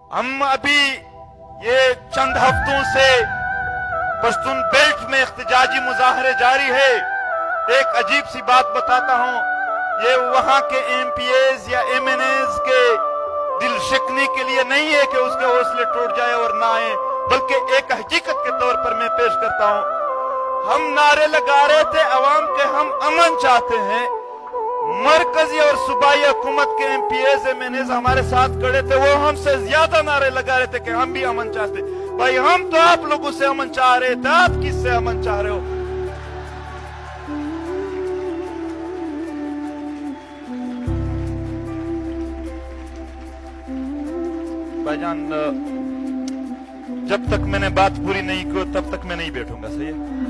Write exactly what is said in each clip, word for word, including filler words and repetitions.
हम अभी ये चंद हफ्तों से पश्तून बेल्ट में इख्तिजाजी मुजाहरे जारी है। एक अजीब सी बात बताता हूं, ये वहां के एम पी एज या एम एन एज के दिल शिकने के लिए नहीं है कि उसके हौसले टूट जाए और ना आए, बल्कि एक हकीकत के तौर पर मैं पेश करता हूं। हम नारे लगा रहे थे अवाम के, हम अमन चाहते हैं। मरकजी और सूबाई हुकूमत के M P As M N As हमारे साथ खड़े थे, वो हमसे ज्यादा नारे लगा रहे थे कि हम भी अमन चाहते। भाई हम तो आप लोगों से अमन चाह रहे थे, आप किससे अमन चाह रहे हो? भाईजान, जब तक मैंने बात पूरी नहीं की तब तक मैं नहीं बैठूंगा, सही है?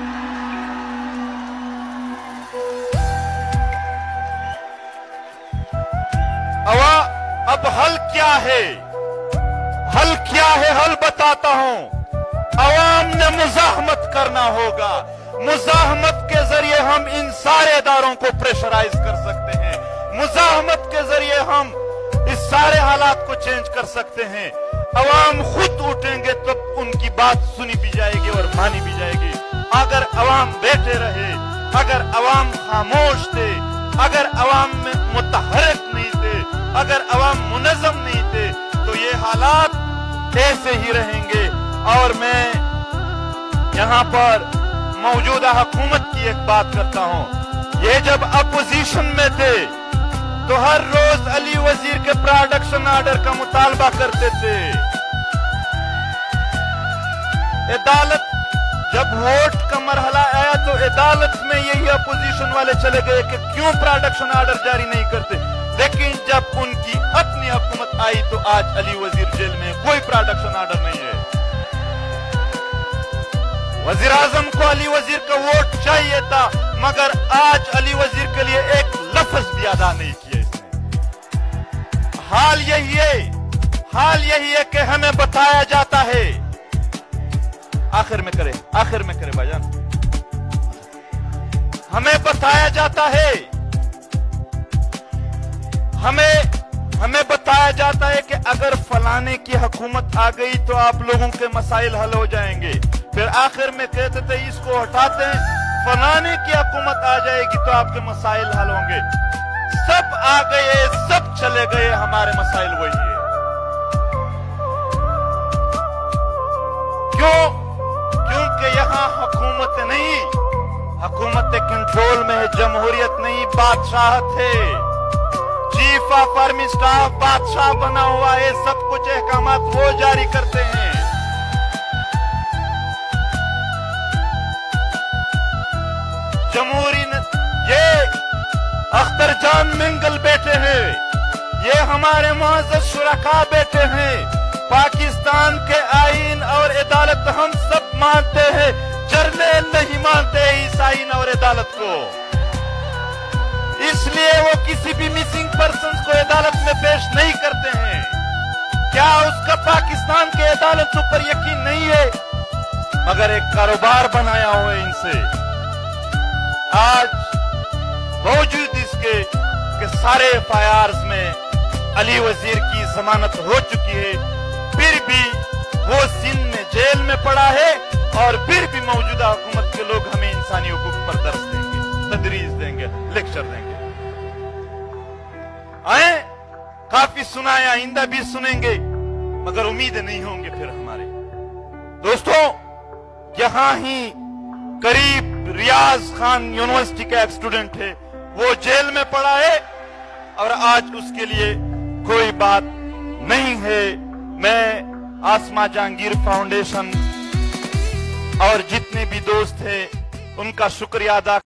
अवा अब हल क्या है? हल क्या है? हल बताता हूं। अवाम ने मुजाहमत करना होगा। मुजाहमत के जरिए हम इन सारे इदारों को प्रेशराइज कर सकते हैं। मुजाहमत के जरिए हम इस सारे हालात को चेंज कर सकते हैं। अवाम खुद उठेंगे तो उनकी बात सुनी भी जाएगी और मानी भी जाएगी। अगर अवाम बैठे रहे, अगर अवाम खामोश थे, अगर अवाम में मुतहरक नहीं थे, अगर अवाम मुनज़्ज़म नहीं थे, तो ये हालात ऐसे ही रहेंगे। और मैं यहां पर मौजूदा हुकूमत की एक बात करता हूं। ये जब अपोजिशन में थे तो हर रोज अली वजीर के प्रोडक्शन ऑर्डर का मुतालबा करते थे। अदालत जब वोट का मरहला आया तो अदालत में यही अपोजिशन वाले चले गए कि क्यों प्रोडक्शन ऑर्डर जारी नहीं करते। लेकिन जब उनकी अपनी हुकूमत आई तो आज अली वजीर जेल में, कोई प्रोडक्शन ऑर्डर नहीं है। वजीर आजम को अली वजीर का वोट चाहिए था, मगर आज अली वजीर के लिए एक लफ्ज भी अदा नहीं किया इसने। हाल यही है, हाल यही है कि हमें बताया जाता है, आखिर में करे, आखिर में करे भाईजान, हमें बताया जाता है, हमें हमें बताया जाता है कि अगर फलाने की हुकूमत आ गई तो आप लोगों के मसाइल हल हो जाएंगे। फिर आखिर में कहते थे इसको हटाते हैं, फलाने की हुकूमत आ जाएगी तो आपके मसाइल हल होंगे। सब आ गए, सब चले गए, हमारे मसाइल वही है। क्यों? क्योंकि यहाँ हुकूमत नहीं, हुकूमत कंट्रोल में है, जमहूरियत नहीं, बादशाहत है। चीफ ऑफ आर्मी स्टाफ बादशाह बना हुआ है, सब कुछ अहकामात वो जारी करते हैं। जमहूरी न, ये अख्तर जान मिंगल बैठे हैं, ये हमारे मुअज़्ज़ज़ शुरका बैठे हैं। पाकिस्तान के आईन और अदालत हम सब मानते हैं, जर्नल नहीं मानते इस आईन और अदालत को। इसलिए वो किसी भी मिसिंग पर्सन को अदालत में पेश नहीं करते हैं। क्या उसका पाकिस्तान के अदालतों पर यकीन नहीं है? मगर एक कारोबार बनाया हुआ है इनसे। आज बावजूद इसके कि सारे एफ आई आर्स में अली वजीर की जमानत हो चुकी है, फिर भी वो सिंध में जेल में पड़ा है और फिर भी मौजूदा हुकूमत के लोग हमें इंसानी हुकूक पर दर्स देंगे, तदरीस देंगे, लेक्चर देंगे। आए काफी सुनाया, आइंदा भी सुनेंगे, मगर उम्मीद नहीं होंगे फिर हमारे। दोस्तों, यहां ही करीब रियाज खान यूनिवर्सिटी का एक स्टूडेंट है, वो जेल में पड़ा है और आज उसके लिए कोई बात नहीं है। मैं आसमा जहांगीर फाउंडेशन और जितने भी दोस्त हैं उनका शुक्रिया अदा